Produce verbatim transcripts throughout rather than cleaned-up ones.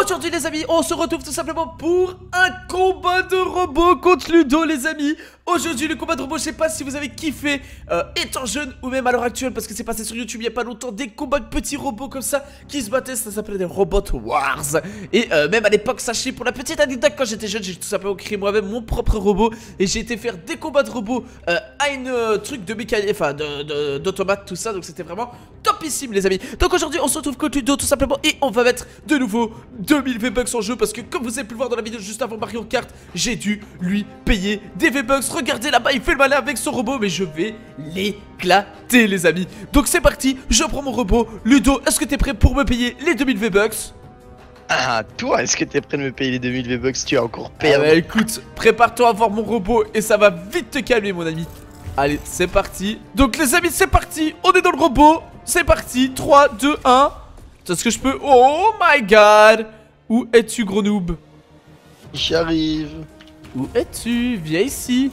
Aujourd'hui les amis, on se retrouve tout simplement pour un combat de robots contre Ludo les amis. Aujourd'hui le combat de robots, je sais pas si vous avez kiffé euh, étant jeune ou même à l'heure actuelle, parce que c'est passé sur YouTube il y a pas longtemps, des combats de petits robots comme ça qui se battaient, ça s'appelait des Robot Wars. Et euh, même à l'époque, sachez, pour la petite anecdote, quand j'étais jeune, j'ai tout simplement créé moi-même mon propre robot. Et j'ai été faire des combats de robots euh, à une euh, truc de mécanique, enfin d'automate, tout ça. Donc c'était vraiment topissime les amis. Donc aujourd'hui on se retrouve contre Ludo tout simplement. Et on va mettre de nouveau deux mille V-Bucks en jeu, parce que comme vous avez pu le voir dans la vidéo juste avant Mario Kart, j'ai dû lui payer des V-Bucks. Regardez là-bas, il fait le malin avec son robot, mais je vais l'éclater les amis. Donc c'est parti, je prends mon robot. Ludo, est-ce que t'es prêt pour me payer les deux mille V-Bucks? Ah, toi, est-ce que t'es prêt de me payer les deux mille V-Bucks? Tu as encore payé. Ah bah écoute, prépare-toi à voir mon robot et ça va vite te calmer mon ami. Allez, c'est parti. Donc les amis, c'est parti, on est dans le robot. C'est parti, trois, deux, un. Est-ce que je peux... Oh my god. Où es-tu gros noob? J'arrive. Où es-tu? Viens ici.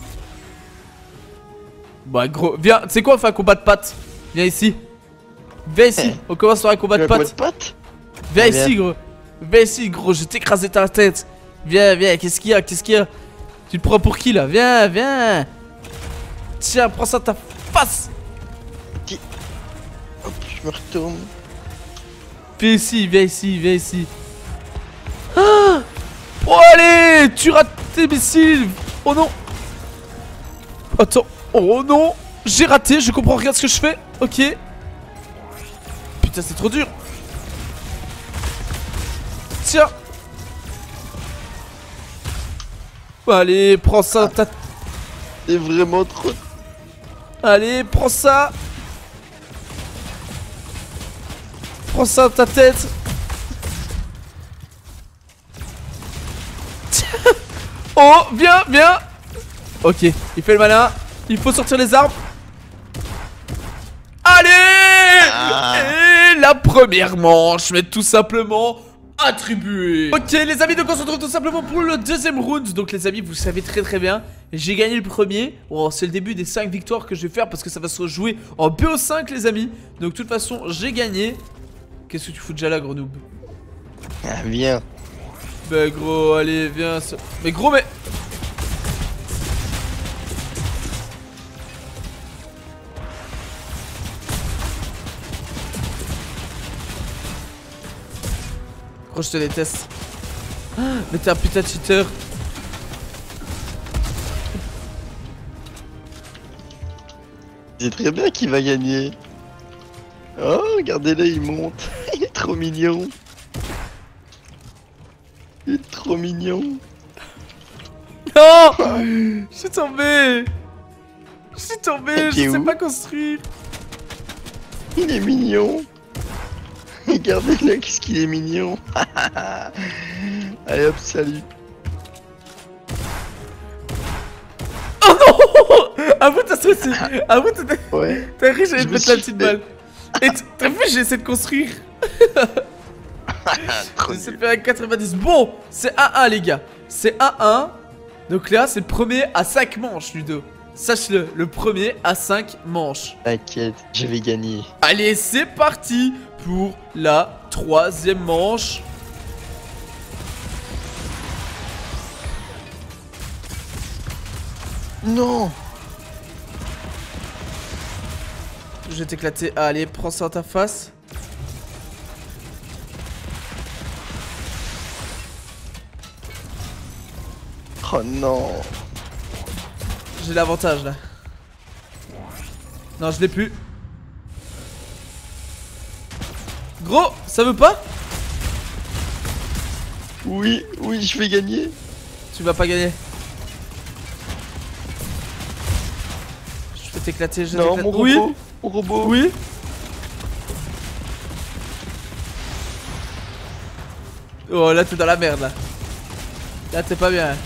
Bah gros, viens, tu sais quoi, on fait un combat de pattes. Viens ici. Viens ici, on commence par un combat de pattes. pattes Viens ici gros. Viens ici gros, je vais t'écraser ta tête. Viens, viens, qu'est-ce qu'il y a, qu'est-ce qu'il y a? Tu te prends pour qui là? Viens, viens. Tiens, prends ça ta face. Hop, je me retourne. Viens ici, viens ici, viens ici. Ah! Oh allez, tu rates tes missiles. Oh non. Attends, oh non. J'ai raté, je comprends rien de ce que je fais. Ok. Putain, c'est trop dur. Tiens. Allez, prends ça. Ah. C'est vraiment trop. Allez, prends ça. Prends ça dans ta tête. Oh, viens, viens. Ok, il fait le malin. Il faut sortir les armes. Allez. Ah. Et la première manche m'est tout simplement attribuée. Ok les amis, donc on se retrouve tout simplement pour le deuxième round. Donc les amis, vous savez très très bien, j'ai gagné le premier. Bon, c'est le début des cinq victoires que je vais faire, parce que ça va se rejouer en B O cinq les amis. Donc de toute façon, j'ai gagné. Qu'est-ce que tu fous déjà là gros noob? Ah, viens. Bah gros, allez, viens. Mais gros, mais... Gros, je te déteste. Ah, mais t'es un putain de cheater. C'est très bien qui va gagner. Oh, regardez-le, il monte. Il est trop mignon. Il est trop mignon. Non. Je suis tombé. Je suis tombé, Et je sais où? pas construire. Il est mignon. Regardez-le, qu'est-ce qu'il est mignon. Allez hop, salut. Oh non. Avoue t'as stressé. Avoue t'as... Ouais. T'as ri, j'allais Je te me mettre la suis petite fait- balle. Et t'as vu, j'ai essayé de construire. Trop C'est nul. fait à quatre-vingt-dix. Bon, c'est un un les gars. C'est un un. Donc là, c'est le premier à cinq manches, Ludo. Sache-le, le premier à cinq manches. T'inquiète, je vais gagner. Allez, c'est parti pour la troisième manche. Non. Je vais t'éclater. Allez, prends ça dans ta face. Oh non. J'ai l'avantage là. Non, je l'ai plus. Gros, ça veut pas? Oui, oui, je vais gagner. Tu vas pas gagner. Je vais t'éclater. je vais Non, t'éclater. mon Oui. robot. Mon robot. Oui. Oh là t'es dans la merde là. Là t'es pas bien.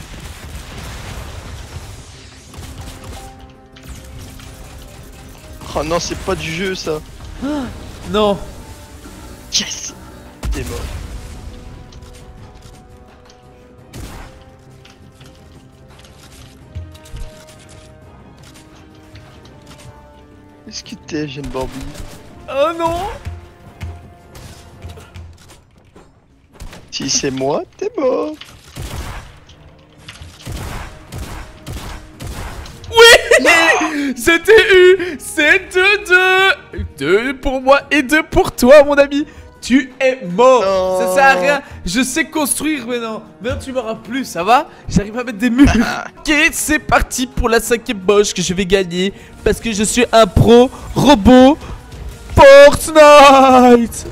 Oh non, c'est pas du jeu ça. Non. Yes. T'es mort. Est-ce que t'es, jeune Barbie? Oh non. Si c'est moi, t'es mort. Oui. C'était eu. C'est deux deux. Deux pour moi et deux pour toi, mon ami. Tu es mort. Non. Ça sert à rien. Je sais construire maintenant. Maintenant tu m'auras plus, ça va? J'arrive à mettre des murs. Ok, c'est parti pour la cinquième boche que je vais gagner. Parce que je suis un pro robot Fortnite.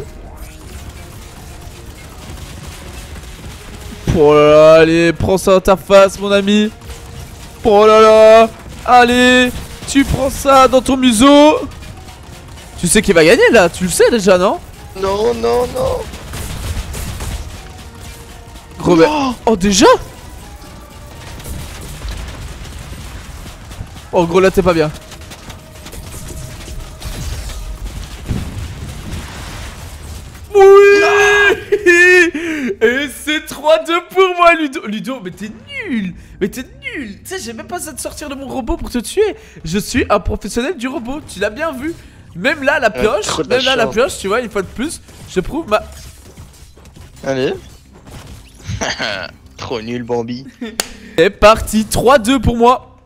Oh là là, allez, prends ça dans ta face, mon ami. Oh là là. Allez, tu prends ça dans ton museau. Tu sais qui va gagner là, tu le sais déjà, non? Non, non, non. Gros, mais... Oh, déjà? Oh, gros, là, t'es pas bien. Oui. Et c'est trois deux pour moi, Ludo. Ludo, mais t'es nul. Mais t'es nul. Tu sais, j'ai même pas besoin de sortir de mon robot pour te tuer. Je suis un professionnel du robot, tu l'as bien vu. Même là, la pioche, euh, même là, la pioche, tu vois, une fois de plus, je prouve ma... Allez. Trop nul, Bambi. C'est parti, trois deux pour moi.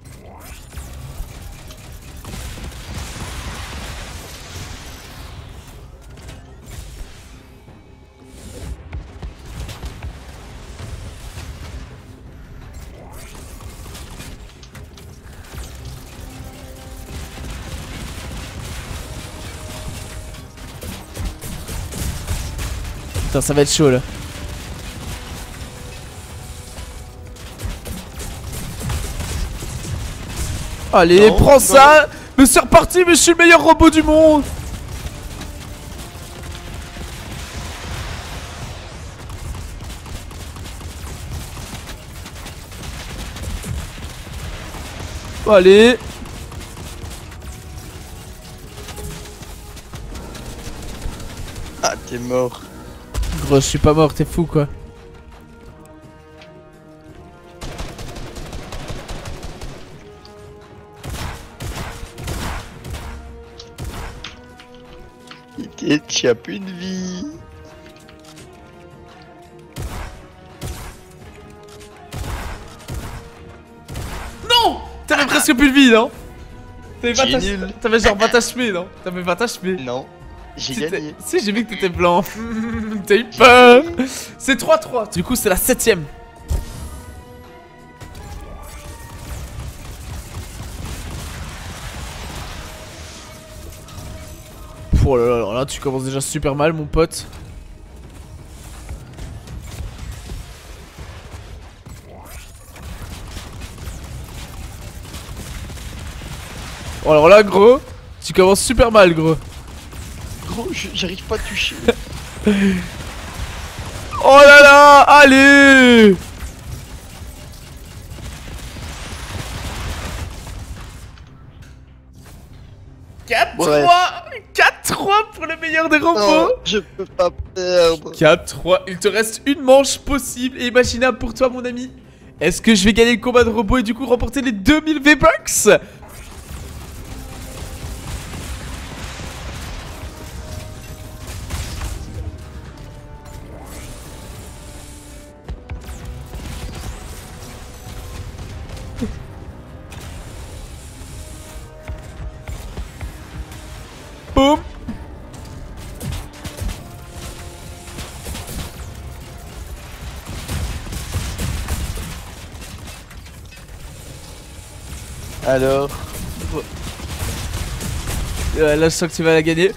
Putain, ça va être chaud là. Allez, non, prends non. ça. Mais c'est reparti, mais je suis le meilleur robot du monde. Allez. Ah, t'es mort. Gros, je suis pas mort, t'es fou quoi. Et tu as plus de vie. Non. T'avais presque plus de vie, non? T'avais J'ai vingt nul. T'avais genre vingt H P, non? T'avais vingt H P. Non, j'ai Si t'es- gagné. Si, j'ai vu que t'étais blanc. T'as eu peur. C'est trois trois. Du coup, c'est la septième. Oh là là, alors là, tu commences déjà super mal, mon pote. Oh, alors là, gros, tu commences super mal, gros. Gros, je- j'arrive pas à toucher. Oh là là, allez. quatre trois. quatre trois pour le meilleur des robots. Non, je peux pas perdre. quatre trois, il te reste une manche possible et imaginable pour toi, mon ami. Est-ce que je vais gagner le combat de robots et du coup remporter les deux mille V-Bucks? Boum. Alors, Euh, là, je sens que tu vas la gagner.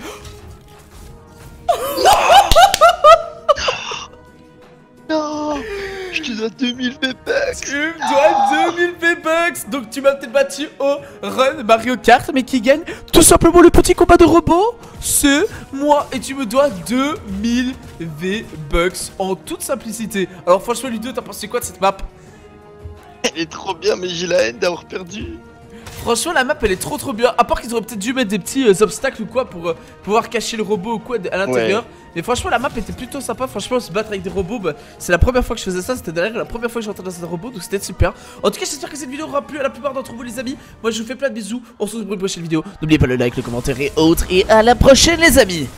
non, je te dois deux mille V-Bucks. Tu me dois deux mille V-Bucks. Donc tu m'as peut-être battu au run Mario Kart. Mais qui gagne tout simplement le petit combat de robot, c'est moi. Et tu me dois deux mille V-Bucks en toute simplicité. Alors franchement, Ludo, t'as pensé quoi de cette map? Elle est trop bien, mais j'ai la haine d'avoir perdu. Franchement, la map elle est trop trop bien. À part qu'ils auraient peut-être dû mettre des petits euh, obstacles ou quoi pour euh, pouvoir cacher le robot ou quoi à l'intérieur. Ouais. Mais franchement, la map était plutôt sympa. Franchement, se battre avec des robots, bah, c'est la première fois que je faisais ça. C'était d'ailleurs la première fois que j'entrais dans un robot, donc c'était super. En tout cas, j'espère que cette vidéo aura plu à la plupart d'entre vous, les amis. Moi, je vous fais plein de bisous. On se retrouve pour une prochaine vidéo. N'oubliez pas le like, le commentaire et autres. Et à la prochaine, les amis.